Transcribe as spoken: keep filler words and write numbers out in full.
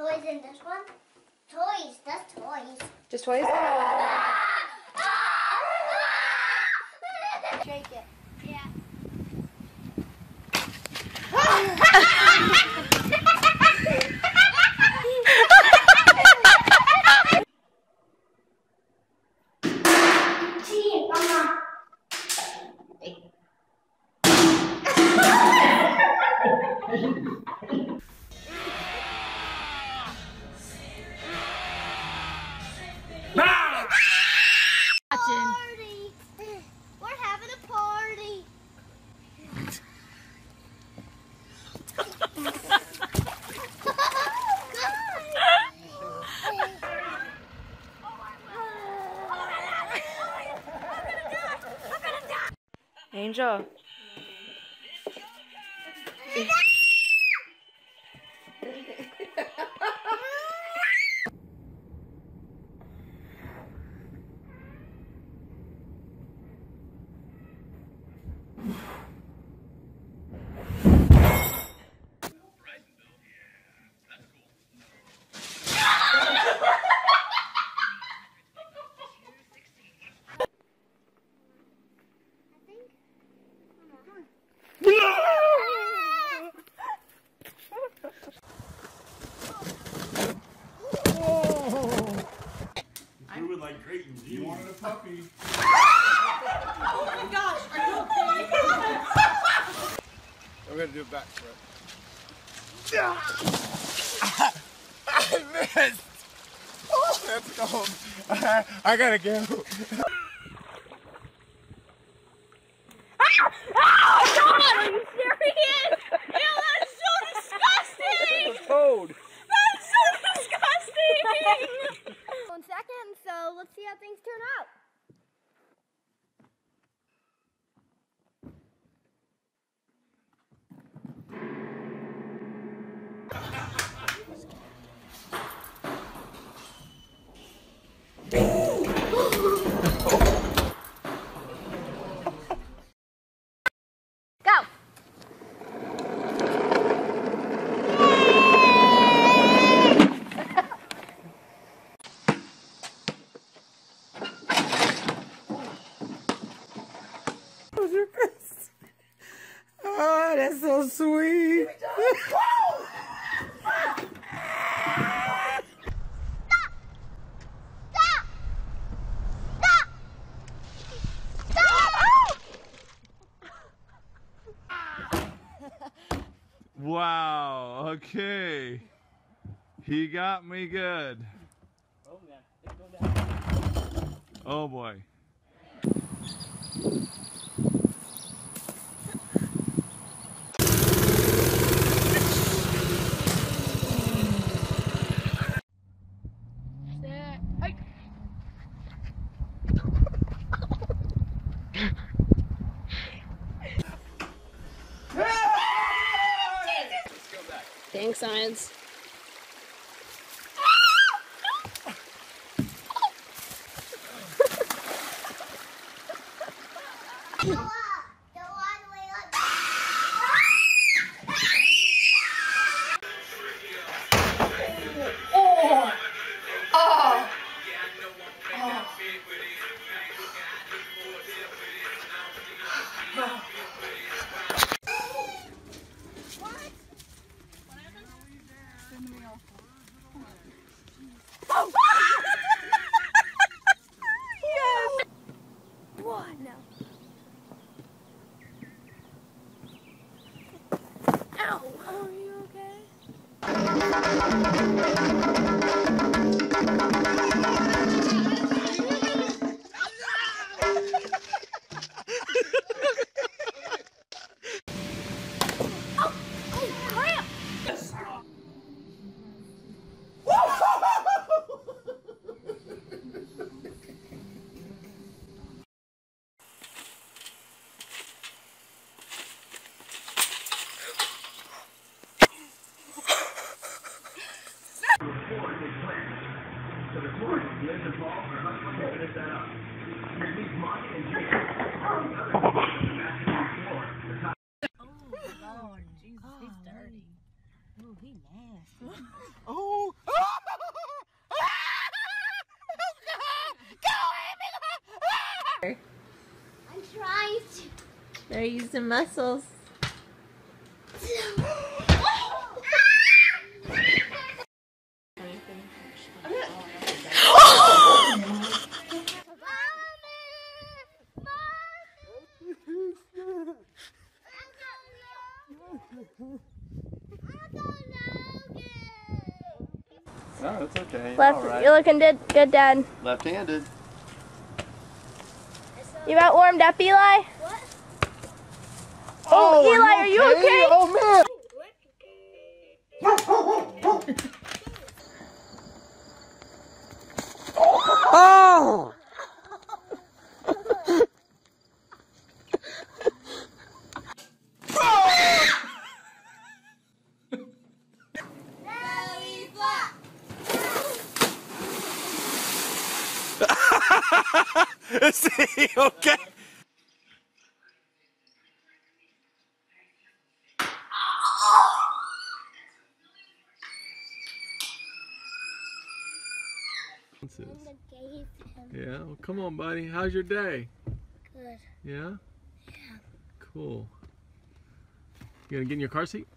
toys in this one? Toys, that's toys. Just toys? Shake it. Yeah. Gee, Mama. Party! We're having a party! Angel. Like Creighton, you wanted a puppy. Oh my gosh, are you okay? We're gonna do a back flip. I missed. Oh, that's cold. I, I gotta go. Oh God, are you serious? Ew, that's so disgusting! It's cold. That's so disgusting! One second, so let's see how things turn out. Go! Oh, that's so sweet. Wow, okay. He got me good. Oh man, go down. Oh boy. Thanks, science. Go up. Go all the way up. Oh! Oh! Yes! One. Ow! Are you okay? Oh! Oh, crap! Yes. Oh, Jesus, he's dirty. Oh, he nasty. Oh! I'm trying to. They're using muscles. No, it's okay. Left, All right. you're looking good, good, Dad. Left-handed. You about warmed up, Eli? What? Oh, Eli, are you okay? Oh man! Oh! Is he okay? Yeah, well, come on, buddy. How's your day? Good. Yeah? Yeah. Cool. You gonna get in your car seat?